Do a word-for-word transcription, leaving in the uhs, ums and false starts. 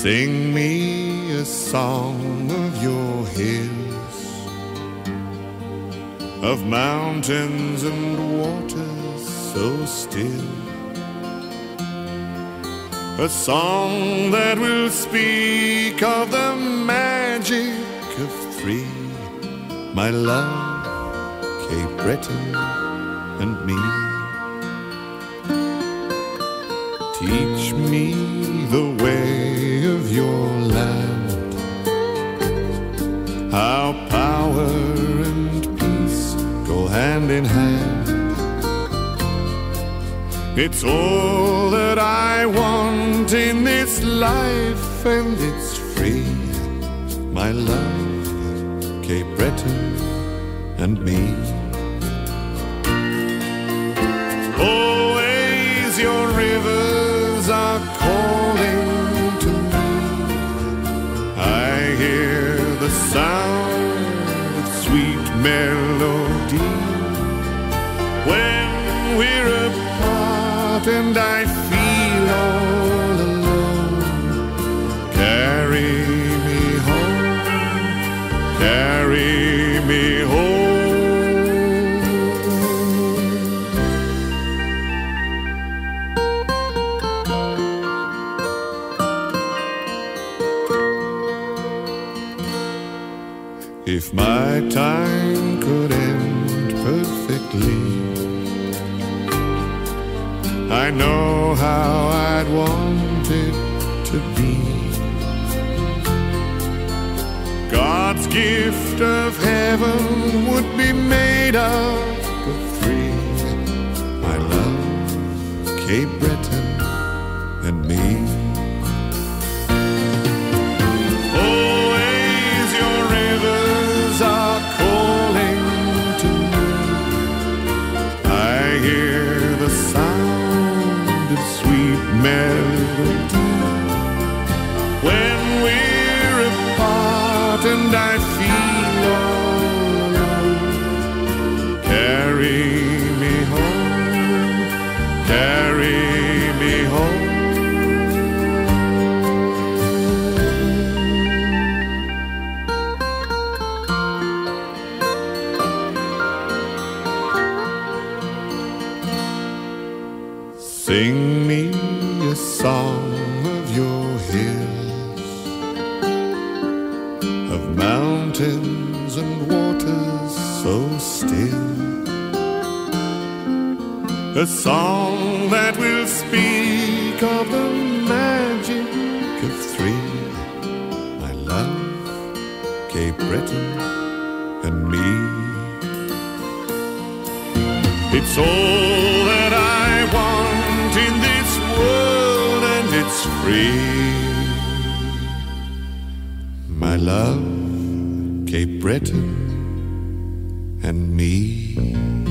Sing me a song of your hills, of mountains and waters so still, a song that will speak of the magic of three, my love, Cape Breton and me. Teach me the way of your land, how power and peace go hand in hand. It's all that I want in this life, and it's free, my love, Cape Breton and me. Always your rivers are calling to me. I hear the sound of sweet melody when we're apart and I feel all alone. Carry me home, carry me home. If my time could end perfectly, I know how I'd want it to be. God's gift of heaven would be made up of three, my love, Cape Breton and me. Are calling to me. I hear the sound of sweet melody when we're apart and I feel all alone. Carry me home, carry me home. Sing me a song of your hills, of mountains and waters so still, a song that will speak of the magic of three, my love, Cape Breton and me. It's all that I want in this world, and it's free, my love, Cape Breton and me.